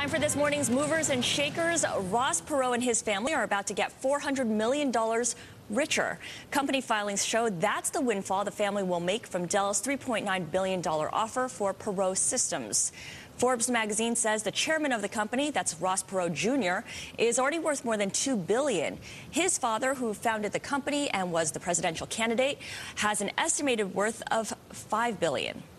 Time for this morning's movers and shakers. Ross Perot and his family are about to get $400 million richer. Company filings show that's the windfall the family will make from Dell's $3.9 billion offer for Perot Systems. Forbes magazine says the chairman of the company, that's Ross Perot Jr., is already worth more than $2 billion. His father, who founded the company and was the presidential candidate, has an estimated worth of $5 billion.